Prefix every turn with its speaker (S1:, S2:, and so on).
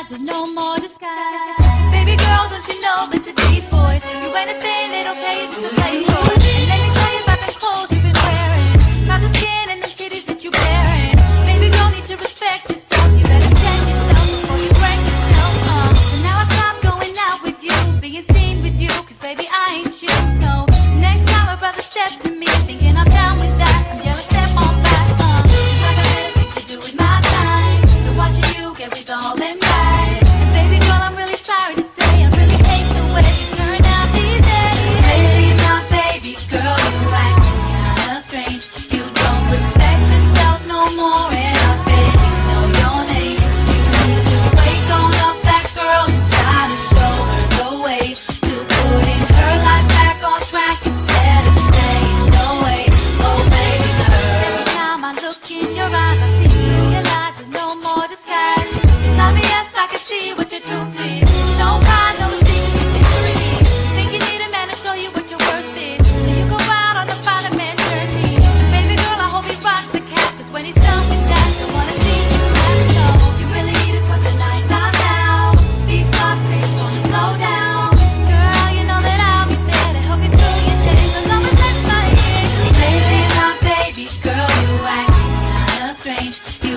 S1: there's no more disguise. Baby girl, don't you know that to these boys, you ain't a thing, they don't care, you just a play toy. And let me tell you about the clothes you've been wearing, about the skin and the titties that you bearing. Baby girl, need to respect yourself, you better check yourself before you break yourself. So now I stop going out with you, being seen with you, cause baby I ain't you, no. Next time a brother steps to me, thinking I'm down with that, I'm jealous, step on back. It's like I had a thing to do with my time, been watching you get with all them guys. And baby girl, I'm really sorry to say, I really hate the way you turn out these days. Baby, my baby girl, you acting kinda strange, you don't respect yourself no more, and I barely know your name. You need to wake on up that girl inside and show her the way to putting her life back on track instead of staying away. Oh baby girl, every time I look in your eyes, I see through your lies, there's no more disguise. It's obvious, I can see what your truth is. No pride, no secret security. Think you need a man to show you what your worth is, so you go out on a find man journey. And baby girl, I hope he rocks the cap, cause when he's done with that, don't wanna see you laugh. So you really need is such a nice time now. These thoughts, they just wanna slow down. Girl, you know that I'll be there to help you through your days, as long as that's my ears. Baby, my baby girl, you acting kinda strange.